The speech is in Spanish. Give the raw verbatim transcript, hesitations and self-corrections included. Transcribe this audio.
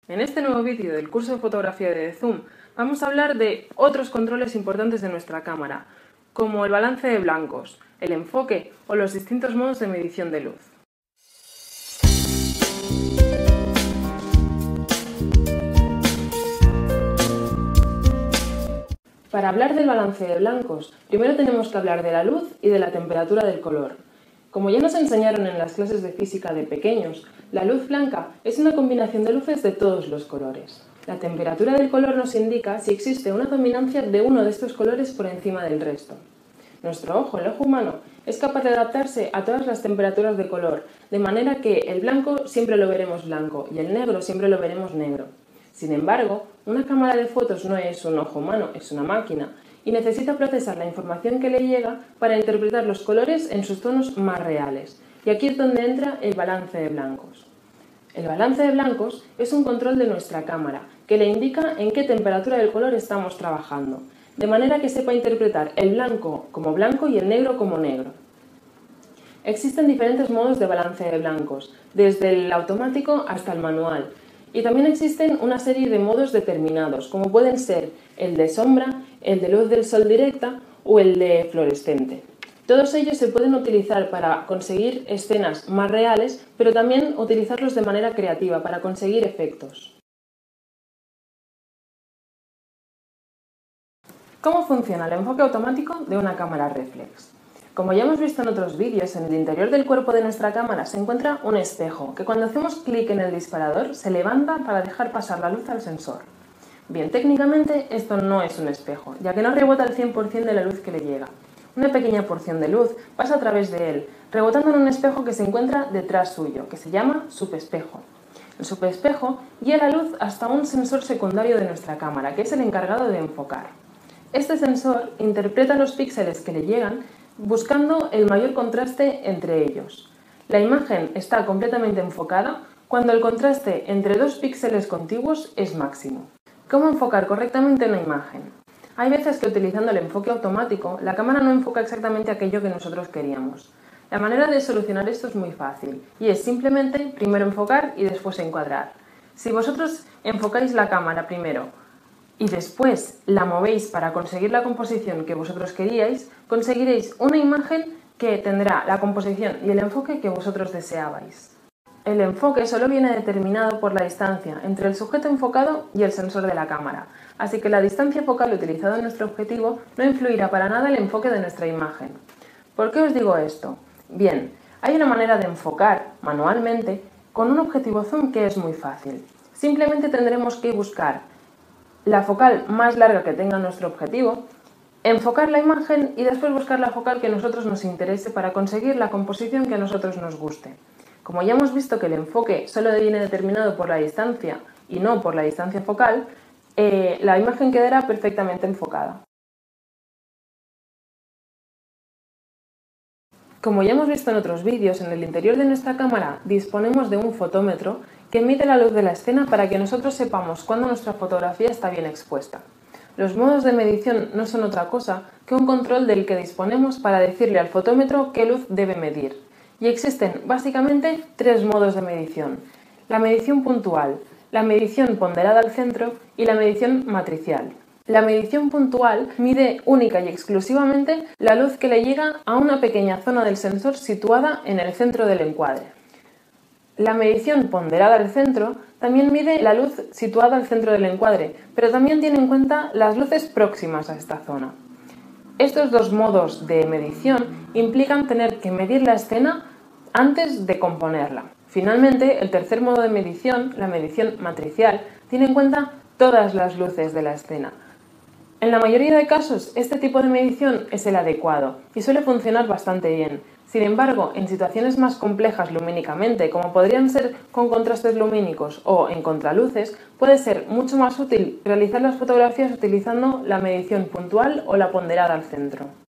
En este nuevo vídeo del curso de fotografía de Zoom vamos a hablar de otros controles importantes de nuestra cámara, como el balance de blancos, el enfoque o los distintos modos de medición de luz. Para hablar del balance de blancos, primero tenemos que hablar de la luz y de la temperatura del color. Como ya nos enseñaron en las clases de física de pequeños, la luz blanca es una combinación de luces de todos los colores. La temperatura del color nos indica si existe una dominancia de uno de estos colores por encima del resto. Nuestro ojo, el ojo humano, es capaz de adaptarse a todas las temperaturas de color, de manera que el blanco siempre lo veremos blanco y el negro siempre lo veremos negro. Sin embargo, una cámara de fotos no es un ojo humano, es una máquina, y necesita procesar la información que le llega para interpretar los colores en sus tonos más reales. Y aquí es donde entra el balance de blancos. El balance de blancos es un control de nuestra cámara que le indica en qué temperatura del color estamos trabajando, de manera que sepa interpretar el blanco como blanco y el negro como negro. Existen diferentes modos de balance de blancos, desde el automático hasta el manual. Y también existen una serie de modos determinados, como pueden ser el de sombra, el de luz del sol directa o el de fluorescente. Todos ellos se pueden utilizar para conseguir escenas más reales, pero también utilizarlos de manera creativa para conseguir efectos. ¿Cómo funciona el enfoque automático de una cámara reflex? Como ya hemos visto en otros vídeos, en el interior del cuerpo de nuestra cámara se encuentra un espejo que cuando hacemos clic en el disparador se levanta para dejar pasar la luz al sensor. Bien, técnicamente esto no es un espejo, ya que no rebota el cien por cien de la luz que le llega. Una pequeña porción de luz pasa a través de él, rebotando en un espejo que se encuentra detrás suyo, que se llama subespejo. El subespejo guía la luz hasta un sensor secundario de nuestra cámara, que es el encargado de enfocar. Este sensor interpreta los píxeles que le llegan buscando el mayor contraste entre ellos. La imagen está completamente enfocada cuando el contraste entre dos píxeles contiguos es máximo. ¿Cómo enfocar correctamente una imagen? Hay veces que utilizando el enfoque automático, la cámara no enfoca exactamente aquello que nosotros queríamos. La manera de solucionar esto es muy fácil, y es simplemente primero enfocar y después encuadrar. Si vosotros enfocáis la cámara primero y después la movéis para conseguir la composición que vosotros queríais, conseguiréis una imagen que tendrá la composición y el enfoque que vosotros deseabais. El enfoque solo viene determinado por la distancia entre el sujeto enfocado y el sensor de la cámara, así que la distancia focal utilizada en nuestro objetivo no influirá para nada el enfoque de nuestra imagen. ¿Por qué os digo esto? Bien, hay una manera de enfocar manualmente con un objetivo zoom que es muy fácil. Simplemente tendremos que buscar la focal más larga que tenga nuestro objetivo, enfocar la imagen y después buscar la focal que a nosotros nos interese para conseguir la composición que a nosotros nos guste. Como ya hemos visto que el enfoque solo viene determinado por la distancia y no por la distancia focal, eh, la imagen quedará perfectamente enfocada. Como ya hemos visto en otros vídeos, en el interior de nuestra cámara disponemos de un fotómetro que mide la luz de la escena para que nosotros sepamos cuándo nuestra fotografía está bien expuesta. Los modos de medición no son otra cosa que un control del que disponemos para decirle al fotómetro qué luz debe medir. Y existen básicamente tres modos de medición: la medición puntual, la medición ponderada al centro y la medición matricial. La medición puntual mide única y exclusivamente la luz que le llega a una pequeña zona del sensor situada en el centro del encuadre. La medición ponderada al centro también mide la luz situada al centro del encuadre, pero también tiene en cuenta las luces próximas a esta zona. Estos dos modos de medición implican tener que medir la escena antes de componerla. Finalmente, el tercer modo de medición, la medición matricial, tiene en cuenta todas las luces de la escena. En la mayoría de casos, este tipo de medición es el adecuado y suele funcionar bastante bien. Sin embargo, en situaciones más complejas lumínicamente, como podrían ser con contrastes lumínicos o en contraluces, puede ser mucho más útil realizar las fotografías utilizando la medición puntual o la ponderada al centro.